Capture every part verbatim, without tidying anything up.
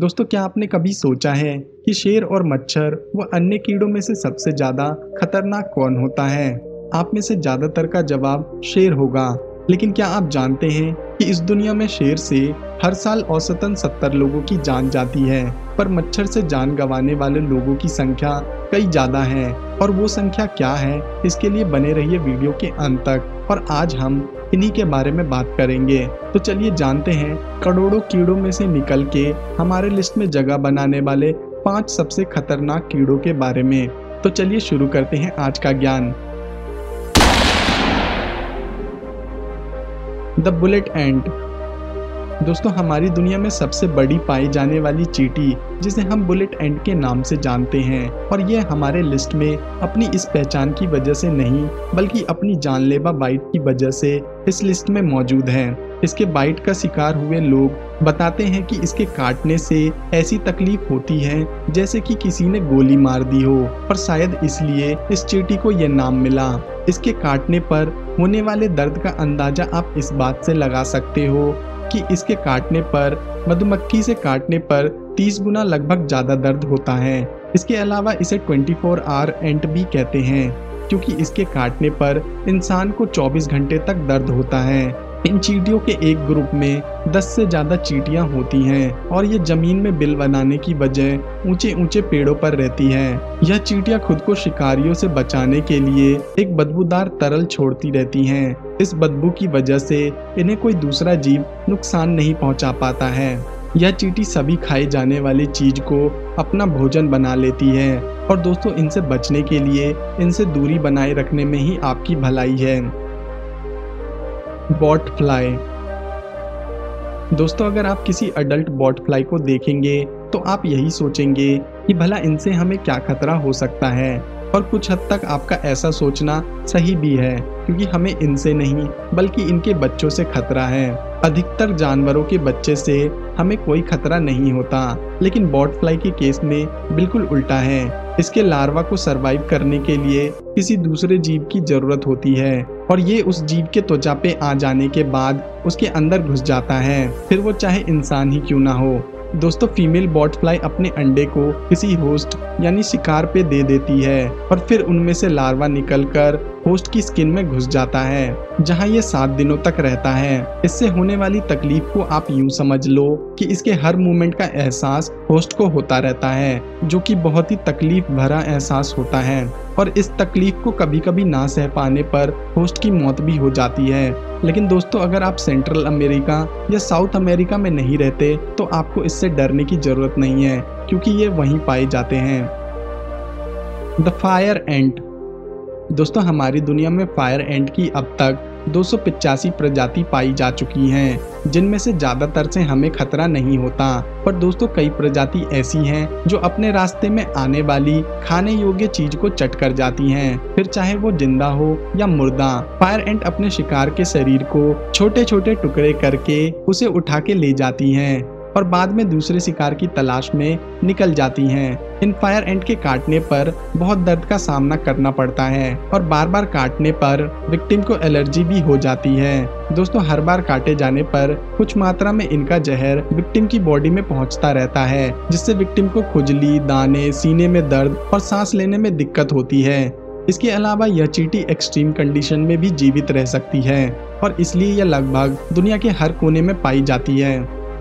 दोस्तों, क्या आपने कभी सोचा है कि शेर और मच्छर व अन्य कीड़ों में से सबसे ज्यादा खतरनाक कौन होता है? आप में से ज्यादातर का जवाब शेर होगा। लेकिन क्या आप जानते हैं कि इस दुनिया में शेर से हर साल औसतन सत्तर लोगों की जान जाती है, पर मच्छर से जान गंवाने वाले लोगों की संख्या कई ज्यादा है। और वो संख्या क्या है, इसके लिए बने रहिए वीडियो के अंत तक और आज हम इन्हीं के बारे में बात करेंगे। तो चलिए जानते हैं करोड़ों कीड़ों में से निकल के हमारे लिस्ट में जगह बनाने वाले पांच सबसे खतरनाक कीड़ों के बारे में। तो चलिए शुरू करते हैं आज का ज्ञान। The bullet ant. दोस्तों, हमारी दुनिया में सबसे बड़ी पाई जाने वाली चींटी, जिसे हम बुलेट एंट के नाम से जानते हैं, और ये हमारे लिस्ट में अपनी इस पहचान की वजह से नहीं बल्कि अपनी जानलेवा बाइट की वजह से इस लिस्ट में मौजूद है। इसके बाइट का शिकार हुए लोग बताते हैं कि इसके काटने से ऐसी तकलीफ होती है जैसे कि किसी ने गोली मार दी हो, और शायद इसलिए इस चींटी को यह नाम मिला। इसके काटने पर होने वाले दर्द का अंदाजा आप इस बात से लगा सकते हो कि इसके काटने पर मधुमक्खी से काटने पर तीस गुना लगभग ज्यादा दर्द होता है। इसके अलावा इसे चौबीस आवर एंट भी कहते हैं, क्योंकि इसके काटने पर इंसान को चौबीस घंटे तक दर्द होता है। इन चींटियों के एक ग्रुप में दस से ज्यादा चींटियां होती हैं, और ये जमीन में बिल बनाने की बजाय ऊंचे ऊंचे पेड़ों पर रहती हैं। यह चींटियां खुद को शिकारियों से बचाने के लिए एक बदबूदार तरल छोड़ती रहती हैं। इस बदबू की वजह से इन्हें कोई दूसरा जीव नुकसान नहीं पहुंचा पाता है। यह चींटी सभी खाए जाने वाली चीज को अपना भोजन बना लेती है, और दोस्तों, इनसे बचने के लिए इनसे दूरी बनाए रखने में ही आपकी भलाई है। Bot fly. दोस्तों, अगर आप किसी अडल्ट बॉट फ्लाई को देखेंगे तो आप यही सोचेंगे कि भला इनसे हमें क्या खतरा हो सकता है, और कुछ हद तक आपका ऐसा सोचना सही भी है, क्योंकि हमें इनसे नहीं बल्कि इनके बच्चों से खतरा है। अधिकतर जानवरों के बच्चे से हमें कोई खतरा नहीं होता, लेकिन बॉट फ्लाई के केस में बिल्कुल उल्टा है। इसके लार्वा को सरवाइव करने के लिए किसी दूसरे जीव की जरूरत होती है, और ये उस जीव के त्वचा पे आ जाने के बाद उसके अंदर घुस जाता है, फिर वो चाहे इंसान ही क्यों ना हो। दोस्तों, फीमेल बॉट फ्लाई अपने अंडे को किसी होस्ट यानी शिकार पे दे देती है, और फिर उनमें से लार्वा निकलकर होस्ट की स्किन में घुस जाता है, जहां ये सात दिनों तक रहता है। इससे होने वाली तकलीफ को आप यूं समझ लो कि इसके हर मूवमेंट का एहसास होस्ट को होता रहता है, जो कि बहुत ही तकलीफ भरा एहसास होता है, और इस तकलीफ को कभी कभी ना सह पाने पर होस्ट की मौत भी हो जाती है। लेकिन दोस्तों, अगर आप सेंट्रल अमेरिका या साउथ अमेरिका में नहीं रहते तो आपको इससे डरने की जरूरत नहीं है, क्योंकि ये वहीं पाए जाते हैं। The fire ant. दोस्तों, हमारी दुनिया में फायर एंट की अब तक दो सौ पचासी प्रजाति पाई जा चुकी हैं, जिनमें से ज्यादातर से हमें खतरा नहीं होता। पर दोस्तों, कई प्रजाति ऐसी हैं जो अपने रास्ते में आने वाली खाने योग्य चीज को चट कर जाती हैं, फिर चाहे वो जिंदा हो या मुर्दा। फायर एंट अपने शिकार के शरीर को छोटे छोटे टुकड़े करके उसे उठा के ले जाती हैं, और बाद में दूसरे शिकार की तलाश में निकल जाती हैं। इन फायर एंट के काटने पर बहुत दर्द का सामना करना पड़ता है, और बार बार काटने पर विक्टिम को एलर्जी भी हो जाती है। दोस्तों, हर बार काटे जाने पर कुछ मात्रा में इनका जहर विक्टिम की बॉडी में पहुंचता रहता है, जिससे विक्टिम को खुजली, दाने, सीने में दर्द और सांस लेने में दिक्कत होती है। इसके अलावा यह चींटी एक्सट्रीम कंडीशन में भी जीवित रह सकती है, और इसलिए यह लगभग दुनिया के हर कोने में पाई जाती है।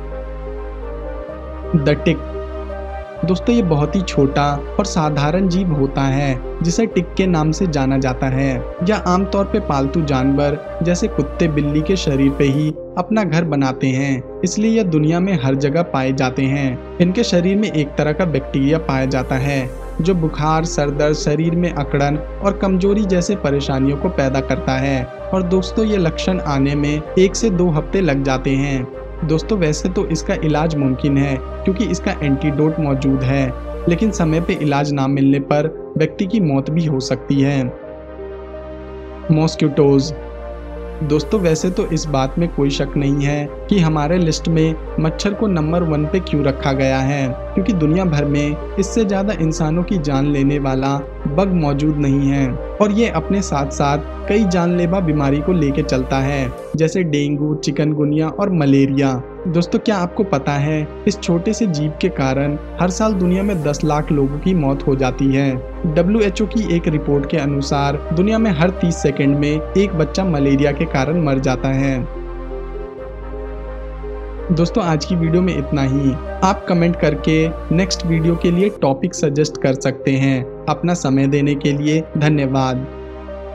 The tick. दोस्तों, ये बहुत ही छोटा और साधारण जीव होता है, जिसे टिक के नाम से जाना जाता है। यह आमतौर पे पालतू जानवर जैसे कुत्ते, बिल्ली के शरीर पे ही अपना घर बनाते हैं, इसलिए यह दुनिया में हर जगह पाए जाते हैं। इनके शरीर में एक तरह का बैक्टीरिया पाया जाता है, जो बुखार, सर दर्द, शरीर में अकड़न और कमजोरी जैसे परेशानियों को पैदा करता है। और दोस्तों, ये लक्षण आने में एक से दो हफ्ते लग जाते हैं। दोस्तों, वैसे तो इसका इलाज मुमकिन है, क्योंकि इसका एंटीडोट मौजूद है, लेकिन समय पे इलाज ना मिलने पर व्यक्ति की मौत भी हो सकती है। मॉस्किटोज। दोस्तों, वैसे तो इस बात में कोई शक नहीं है कि हमारे लिस्ट में मच्छर को नंबर वन पे क्यों रखा गया है, क्योंकि दुनिया भर में इससे ज्यादा इंसानों की जान लेने वाला बग मौजूद नहीं है, और ये अपने साथ साथ कई जानलेवा बीमारी को लेके चलता है, जैसे डेंगू, चिकनगुनिया और मलेरिया। दोस्तों, क्या आपको पता है इस छोटे से जीव के कारण हर साल दुनिया में दस लाख लोगों की मौत हो जाती है। डब्ल्यू एच ओ की एक रिपोर्ट के अनुसार दुनिया में हर तीस सेकंड में एक बच्चा मलेरिया के कारण मर जाता है। दोस्तों, आज की वीडियो में इतना ही। आप कमेंट करके नेक्स्ट वीडियो के लिए टॉपिक सजेस्ट कर सकते हैं। अपना समय देने के लिए धन्यवाद।